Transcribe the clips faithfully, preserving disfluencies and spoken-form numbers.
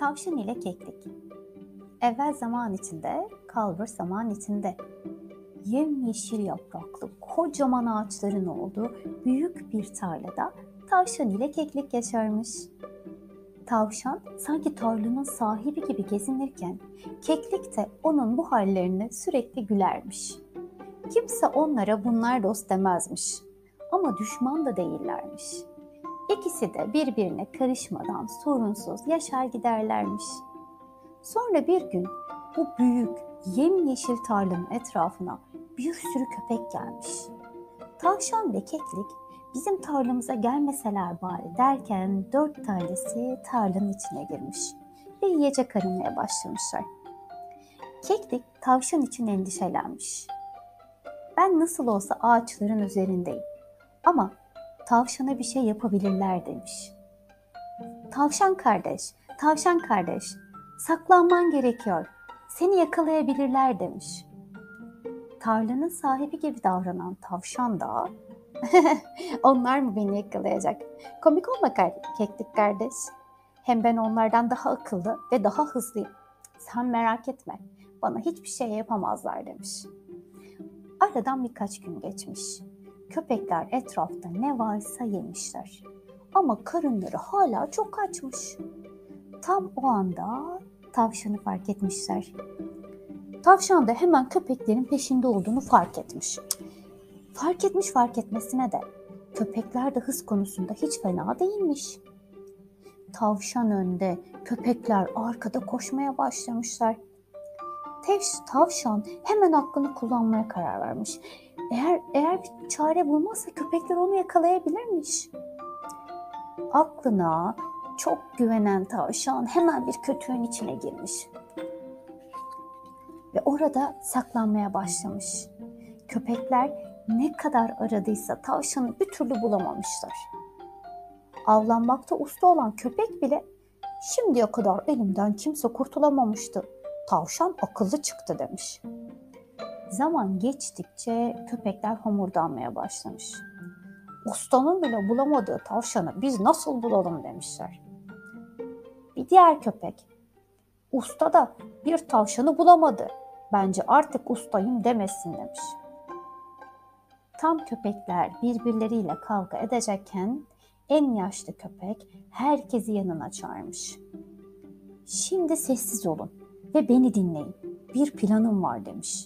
Tavşan ile keklik. Evvel zaman içinde, kalbur zaman içinde. Yemyeşil yapraklı kocaman ağaçların olduğu büyük bir tarlada tavşan ile keklik yaşarmış. Tavşan sanki tarlanın sahibi gibi gezinirken keklik de onun bu hallerine sürekli gülermiş. Kimse onlara bunlar dost demezmiş ama düşman da değillermiş. İkisi de birbirine karışmadan sorunsuz yaşar giderlermiş. Sonra bir gün bu büyük yemyeşil tarlanın etrafına bir sürü köpek gelmiş. Tavşan ve keklik bizim tarlamıza gelmeseler bari derken dört tanesi tarlanın içine girmiş ve yiyecek aramaya başlamışlar. Keklik tavşan için endişelenmiş. Ben nasıl olsa ağaçların üzerindeyim ama tavşana bir şey yapabilirler demiş. Tavşan kardeş, tavşan kardeş, saklanman gerekiyor. Seni yakalayabilirler demiş. Tarlanın sahibi gibi davranan tavşan da onlar mı beni yakalayacak? Komik olma keklik kardeş. Hem ben onlardan daha akıllı ve daha hızlıyım. Sen merak etme. Bana hiçbir şey yapamazlar demiş. Aradan birkaç gün geçmiş. Köpekler etrafta ne varsa yemişler. Ama karınları hala çok açmış. Tam o anda tavşanı fark etmişler. Tavşan da hemen köpeklerin peşinde olduğunu fark etmiş. Fark etmiş fark etmesine de köpekler de hız konusunda hiç fena değilmiş. Tavşan önde, köpekler arkada koşmaya başlamışlar. Tavşan hemen aklını kullanmaya karar vermiş. Eğer eğer bir çare bulmazsa köpekler onu yakalayabilirmiş. Aklına çok güvenen tavşan hemen bir kütüğün içine girmiş. Ve orada saklanmaya başlamış. Köpekler ne kadar aradıysa tavşanı bir türlü bulamamışlar. Avlanmakta usta olan köpek bile şimdiye kadar elimden kimse kurtulamamıştı. Tavşan akıllı çıktı demiş. Zaman geçtikçe köpekler homurdanmaya başlamış. Ustanın bile bulamadığı tavşanı biz nasıl bulalım demişler. Bir diğer köpek, usta da bir tavşanı bulamadı. Bence artık ustayım demesin demiş. Tam köpekler birbirleriyle kavga edecekken en yaşlı köpek herkesi yanına çağırmış. Şimdi sessiz olun ve beni dinleyin. Bir planım var demiş.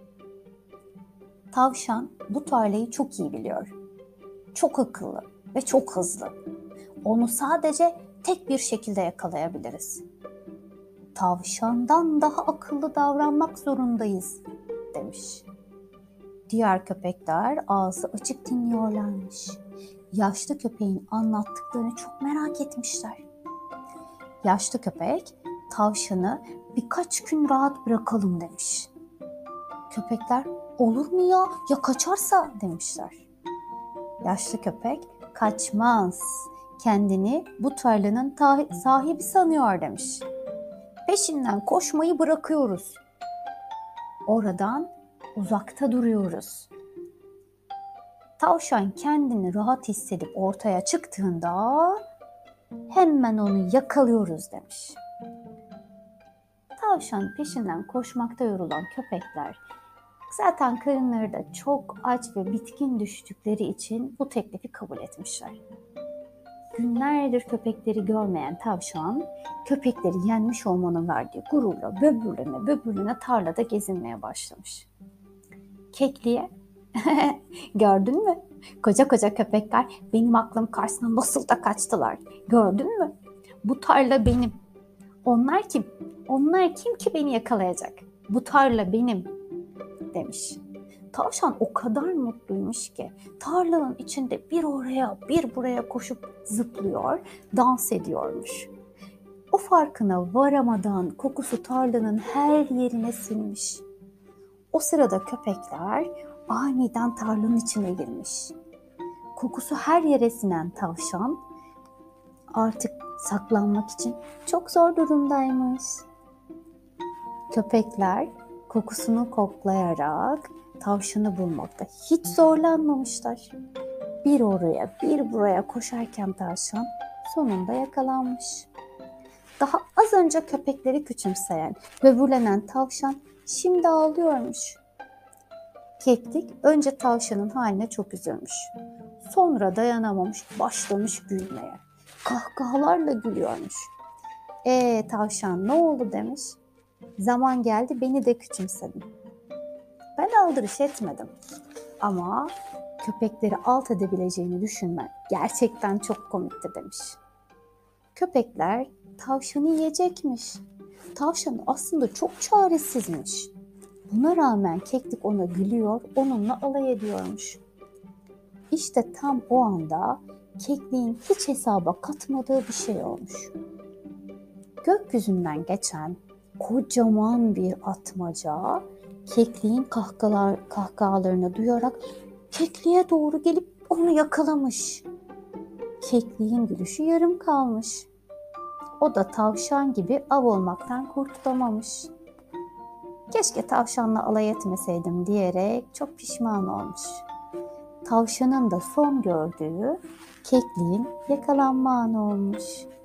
Tavşan bu tarlayı çok iyi biliyor. Çok akıllı ve çok hızlı. Onu sadece tek bir şekilde yakalayabiliriz. Tavşandan daha akıllı davranmak zorundayız demiş. Diğer köpekler ağzı açık dinliyorlarmış. Yaşlı köpeğin anlattıklarını çok merak etmişler. Yaşlı köpek tavşanı birkaç gün rahat bırakalım demiş. Köpekler olur mu ya ya kaçarsa demişler. Yaşlı köpek kaçmaz, kendini bu tarlanın ta- sahibi sanıyor demiş. Peşinden koşmayı bırakıyoruz. Oradan uzakta duruyoruz. Tavşan kendini rahat hissedip ortaya çıktığında hemen onu yakalıyoruz demiş. Tavşan peşinden koşmakta yorulan köpekler zaten karınları da çok aç ve bitkin düştükleri için bu teklifi kabul etmişler. Günlerdir köpekleri görmeyen tavşan, köpekleri yenmiş olmanın verdiği gururla böbürlene böbürlene tarlada gezinmeye başlamış. Kekliğe, gördün mü? Koca koca köpekler benim aklım karşısına nasıl da kaçtılar. Gördün mü? Bu tarla benim. Onlar kim? Onlar kim ki beni yakalayacak? Bu tarla benim demiş. Tavşan o kadar mutluymuş ki tarlanın içinde bir oraya bir buraya koşup zıplıyor, dans ediyormuş. O farkına varamadan kokusu tarlanın her yerine sinmiş. O sırada köpekler aniden tarlanın içine girmiş. Kokusu her yere sinen tavşan artık saklanmak için çok zor durumdaymış. Köpekler kokusunu koklayarak tavşanı bulmakta hiç zorlanmamışlar. Bir oraya bir buraya koşarken tavşan sonunda yakalanmış. Daha az önce köpekleri küçümseyen, böbürlenen tavşan şimdi ağlıyormuş. Keklik önce tavşanın haline çok üzülmüş. Sonra dayanamamış, başlamış gülmeye. Kahkahalarla gülüyormuş. Ee tavşan ne oldu demiş. Zaman geldi beni de küçümsedin. Ben aldırış etmedim. Ama köpekleri alt edebileceğini düşünmen gerçekten çok komikti demiş. Köpekler tavşanı yiyecekmiş. Tavşan aslında çok çaresizmiş. Buna rağmen keklik ona gülüyor, onunla alay ediyormuş. İşte tam o anda kekliğin hiç hesaba katmadığı bir şey olmuş. Gökyüzünden geçen kocaman bir atmaca kekliğin kahkahalar, kahkahalarını duyarak kekliğe doğru gelip onu yakalamış. Kekliğin gülüşü yarım kalmış. O da tavşan gibi av olmaktan kurtulamamış. Keşke tavşanla alay etmeseydim diyerek çok pişman olmuş. Tavşanın da son gördüğü kekliğin yakalanma anı olmuş.